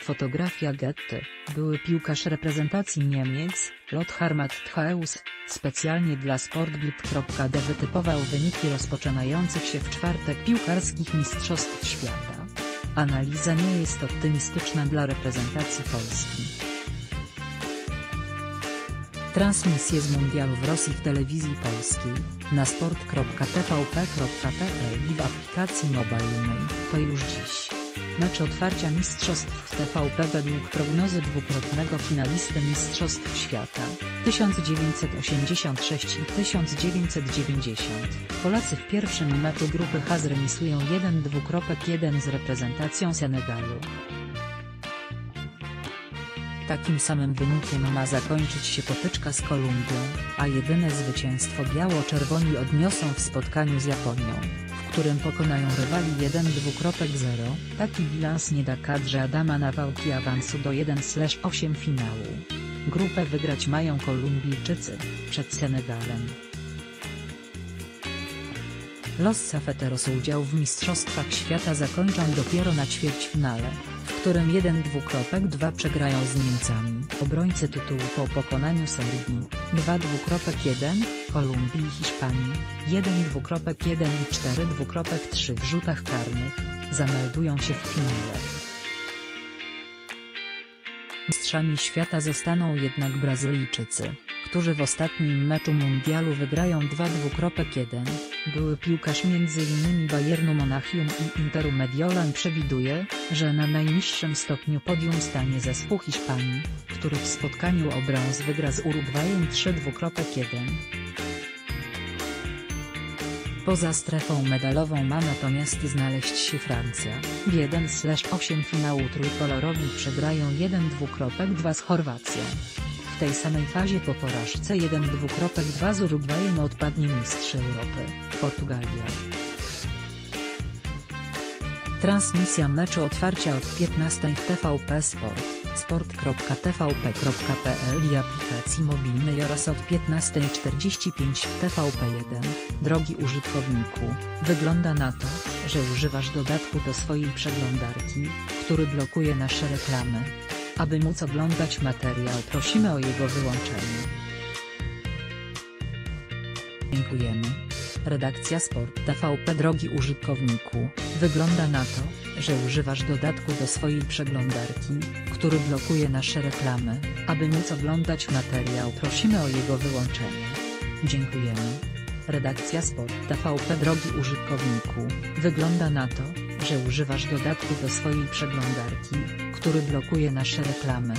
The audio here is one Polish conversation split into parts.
Fotografia Getty, były piłkarz reprezentacji Niemiec, Lothar Matthäus, specjalnie dla Sportbild.de wytypował wyniki rozpoczynających się w czwartek piłkarskich Mistrzostw Świata. Analiza nie jest optymistyczna dla reprezentacji Polski. Transmisje z mundialu w Rosji w telewizji polskiej, na sport.tvp.pl i w aplikacji mobilnej, to już dziś. Mecz otwarcia Mistrzostw w TVP według prognozy dwukrotnego finalisty Mistrzostw Świata, 1986 i 1990. Polacy w pierwszym meczu grupy H zremisują 1-1 z reprezentacją Senegalu. Takim samym wynikiem ma zakończyć się potyczka z Kolumbią, a jedyne zwycięstwo biało-czerwoni odniosą w spotkaniu z Japonią, w którym pokonają rywali 1-0. Taki bilans nie da kadrze Adama Nawałki awansu do 1/8 finału. Grupę wygrać mają Kolumbijczycy, przed Senegalem. Los Safeteros udział w Mistrzostwach Świata zakończą dopiero na ćwierćfinale, w którym 1-2 przegrają z Niemcami, obrońcy tytułu po pokonaniu Serbii, 2-1, Kolumbii i Hiszpanii, 1-1 i 4-3 w rzutach karnych, zameldują się w finale. Mistrzami świata zostaną jednak Brazylijczycy, którzy w ostatnim meczu mundialu wygrają 2-1. Były piłkarz m.in. Bayernu Monachium i Interu Mediolan przewiduje, że na najniższym stopniu podium stanie zespół Hiszpanii, który w spotkaniu o brąz wygra z Urugwajem 3-1. Poza strefą medalową ma natomiast znaleźć się Francja. W 1/8 finału trójkolorowi przegrają 1-2 z Chorwacją. W tej samej fazie po porażce 1-2 z Urugwajem odpadnie mistrz Europy, Portugalia. Transmisja meczu otwarcia od 15 w TVP Sport, sport.tvp.pl i aplikacji mobilnej oraz od 15:45 w TVP1. Drogi użytkowniku, wygląda na to, że używasz dodatku do swojej przeglądarki, który blokuje nasze reklamy. Aby móc oglądać materiał, prosimy o jego wyłączenie. Dziękujemy. Redakcja Sport TVP. Drogi użytkowniku, wygląda na to, że używasz dodatku do swojej przeglądarki, który blokuje nasze reklamy. Aby móc oglądać materiał, prosimy o jego wyłączenie. Dziękujemy. Redakcja Sport TVP. Drogi użytkowniku, wygląda na to, że używasz dodatku do swojej przeglądarki, który blokuje nasze reklamy.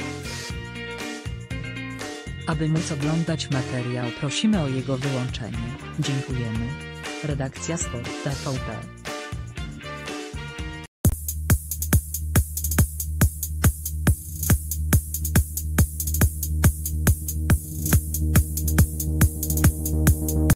Aby móc oglądać materiał, prosimy o jego wyłączenie. Dziękujemy. Redakcja Sport TVP.